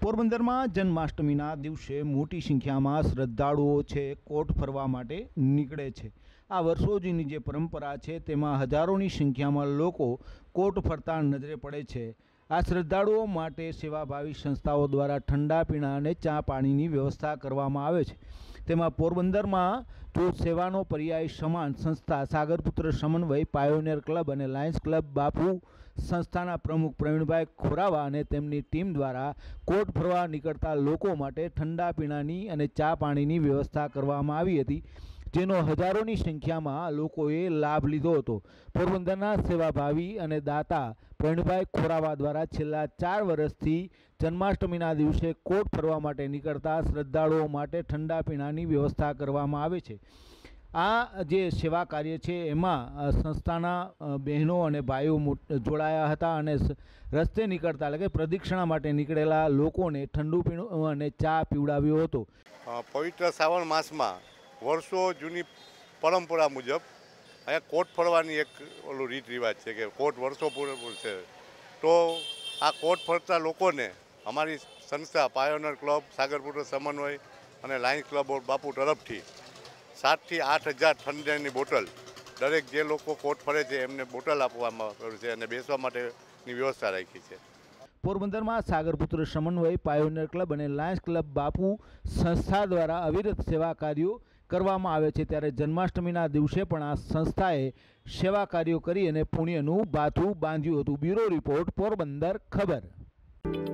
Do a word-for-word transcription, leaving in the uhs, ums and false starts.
પોરબંદરમાં જન્માષ્ટમીના દિવસે મોટી સંખ્યામાં શ્રદ્ધાળુઓ છે કોટ ફરવા માટે નીકળે છે। આ વર્ષો જૂની જે પરંપરા છે તેમાં હજારોની સંખ્યામાં લોકો કોટ ફરતા નજરે પડે છે। આ શ્રદ્ધાળુઓ માટે સેવાભાવી સંસ્થાઓ દ્વારા ઠંડા પીણા અને ચા પાણીની વ્યવસ્થા કરવામાં આવે છે। તેમાં પોરબંદરમાં જો સેવાનો પર્યાય સમાન સંસ્થા સાગરપુત્ર સમન્વય પાયોનિયર ક્લબ અને લાયન્સ ક્લબ બાપુ સંસ્થાના પ્રમુખ પ્રવીણભાઈ ખોરાવા અને તેમની ટીમ દ્વારા કોટ ફરવા નીકળતા લોકો માટે ઠંડા પીણાની અને ચા પાણીની વ્યવસ્થા કરવામાં આવી હતી, જેનો હજારોની સંખ્યામાં લોકોએ લાભ લીધો હતો। પોરબંદરના સેવાભાવી અને દાતા પ્રવીણભાઈ ખોરાવા દ્વારા છેલ્લા ચાર વર્ષથી જન્માષ્ટમીના દિવસે કોટ ફરવા માટે નીકળતા શ્રદ્ધાળુઓ માટે ઠંડા પીણાની વ્યવસ્થા કરવામાં આવે છે। આ જે સેવા કાર્ય છે એમાં સંસ્થાના બહેનો અને ભાઈઓ જોડાયા હતા અને રસ્તે નીકળતા એટલે કે પ્રદક્ષિણા માટે નીકળેલા લોકોને ઠંડુ પીણું અને ચા પીવડાવ્યો હતો। પવિત્ર શ્રાવણ માસમાં વર્ષો જૂની પરંપરા મુજબ અહીંયા કોટ ફરવાની એક ઓલું રીત રિવાજ છે કે કોટ વર્ષો પૂરેપૂર છે, તો આ કોટ ફરતા લોકોને અમારી સંસ્થા પાયોનિયર ક્લબ સાગરપુત્ર સમન્વય અને લાયન્સ ક્લબ બાપુ તરફથી સાતથી આઠ હજાર ઠંડાની બોટલ દરેક જે લોકો કોટ ફરે છે એમને બોટલ આપવામાં આવ્યું છે અને બેસવા માટેની વ્યવસ્થા રાખી છે। પોરબંદરમાં સાગરપુત્ર સમન્વય પાયોનિયર ક્લબ અને લાયન્સ ક્લબ બાપુ સંસ્થા દ્વારા અવિરત સેવા કાર્યો કરવામાં આવે છે, ત્યારે જન્માષ્ટમીના દિવસે પણ આ સંસ્થાએ સેવા કાર્યો કરી અને પુણ્યનું ભાથું બાંધ્યું હતું। બ્યુરો રિપોર્ટ, પોરબંદર ખબર।